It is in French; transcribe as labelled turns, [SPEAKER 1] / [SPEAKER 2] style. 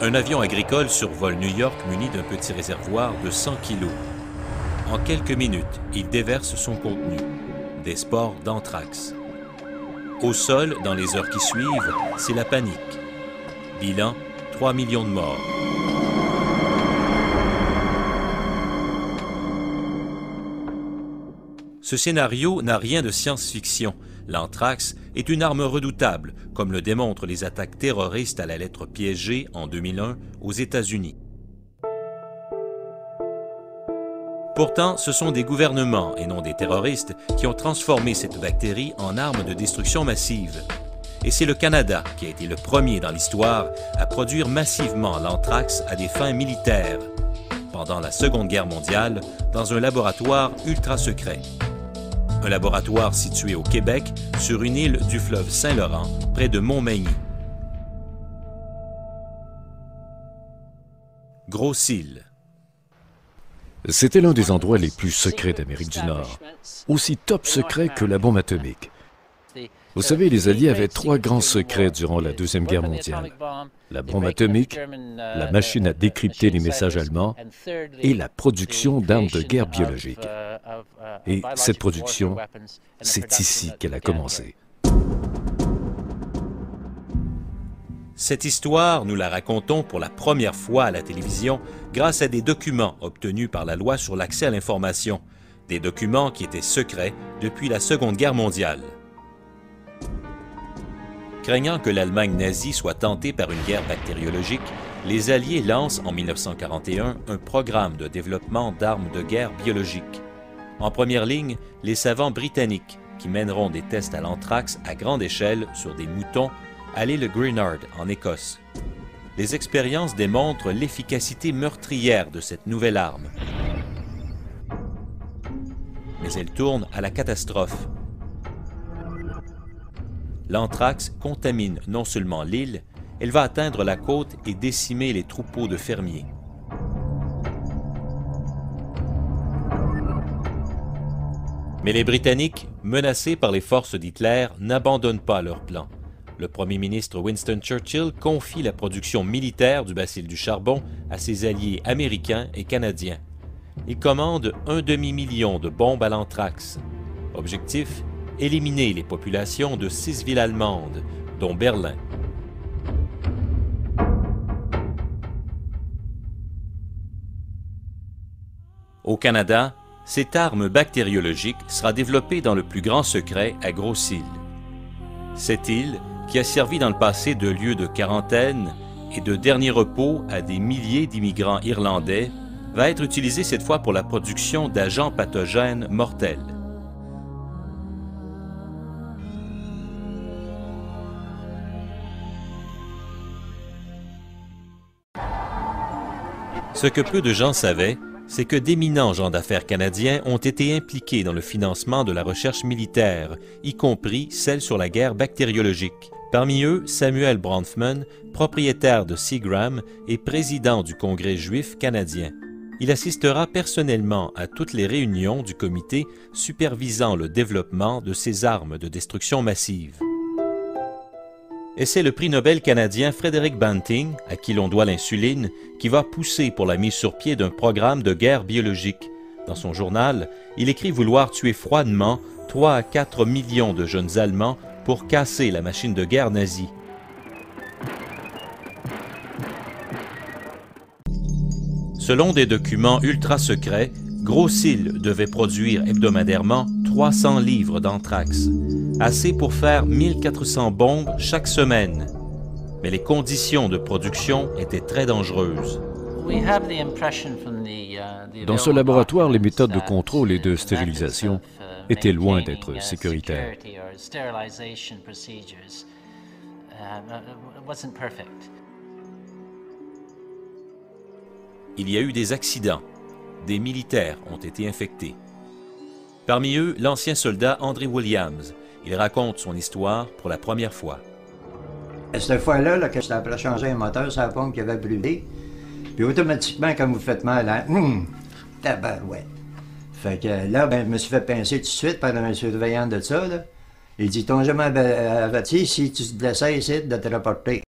[SPEAKER 1] Un avion agricole survole New York muni d'un petit réservoir de 100 kg. En quelques minutes, il déverse son contenu, des spores d'anthrax. Au sol, dans les heures qui suivent, c'est la panique. Bilan, 3 millions de morts. Ce scénario n'a rien de science-fiction. L'anthrax est une arme redoutable, comme le démontrent les attaques terroristes à la lettre piégée en 2001 aux États-Unis. Pourtant, ce sont des gouvernements, et non des terroristes, qui ont transformé cette bactérie en arme de destruction massive. Et c'est le Canada qui a été le premier dans l'histoire à produire massivement l'anthrax à des fins militaires, pendant la Seconde Guerre mondiale, dans un laboratoire ultra secret. Un laboratoire situé au Québec, sur une île du fleuve Saint-Laurent, près de Montmagny. Grosse-Île.
[SPEAKER 2] C'était l'un des endroits les plus secrets d'Amérique du Nord, aussi top secret que la bombe atomique. Vous savez, les Alliés avaient 3 grands secrets durant la Deuxième Guerre mondiale. La bombe atomique, la machine à décrypter les messages allemands et la production d'armes de guerre biologiques. Et cette production, c'est ici qu'elle a commencé.
[SPEAKER 1] Cette histoire, nous la racontons pour la première fois à la télévision grâce à des documents obtenus par la loi sur l'accès à l'information, des documents qui étaient secrets depuis la Seconde Guerre mondiale. Craignant que l'Allemagne nazie soit tentée par une guerre bactériologique, les Alliés lancent en 1941 un programme de développement d'armes de guerre biologiques. En première ligne, les savants britanniques qui mèneront des tests à l'anthrax à grande échelle sur des moutons à l'île Greenard, en Écosse. Les expériences démontrent l'efficacité meurtrière de cette nouvelle arme. Mais elle tourne à la catastrophe. L'anthrax contamine non seulement l'île, elle va atteindre la côte et décimer les troupeaux de fermiers. Mais les Britanniques, menacés par les forces d'Hitler, n'abandonnent pas leur plan. Le premier ministre Winston Churchill confie la production militaire du bacille du charbon à ses alliés américains et canadiens. Il commande un demi-million de bombes à l'anthrax. Objectif, éliminer les populations de 6 villes allemandes, dont Berlin. Au Canada, cette arme bactériologique sera développée dans le plus grand secret à Grosse-Île. Cette île, qui a servi dans le passé de lieu de quarantaine et de dernier repos à des milliers d'immigrants irlandais, va être utilisée cette fois pour la production d'agents pathogènes mortels. Ce que peu de gens savaient, c'est que d'éminents gens d'affaires canadiens ont été impliqués dans le financement de la recherche militaire, y compris celle sur la guerre bactériologique. Parmi eux, Samuel Bronfman, propriétaire de Seagram et président du Congrès juif canadien. Il assistera personnellement à toutes les réunions du comité supervisant le développement de ces armes de destruction massive. Et c'est le prix Nobel canadien Frederick Banting, à qui l'on doit l'insuline, qui va pousser pour la mise sur pied d'un programme de guerre biologique. Dans son journal, il écrit vouloir tuer froidement 3 à 4 millions de jeunes Allemands pour casser la machine de guerre nazie. Selon des documents ultra secrets, Grosse-Île devait produire hebdomadairement 300 livres d'anthrax, assez pour faire 1400 bombes chaque semaine. Mais les conditions de production étaient très dangereuses.
[SPEAKER 2] Dans ce laboratoire, les méthodes de contrôle et de stérilisation étaient loin d'être sécuritaires.
[SPEAKER 1] Il y a eu des accidents. Des militaires ont été infectés. Parmi eux, l'ancien soldat André Williams. Il raconte son histoire pour la première fois.
[SPEAKER 3] Cette fois-là, que j'étais après changer un moteur, ça pompe qui avait brûlé. Puis automatiquement, quand vous faites mal, là, tabarouette. Fait que là, ben, je me suis fait pincer tout de suite par un surveillant de ça. Là. Il dit, t'as jamais averti si tu te blessais ici de te rapporter.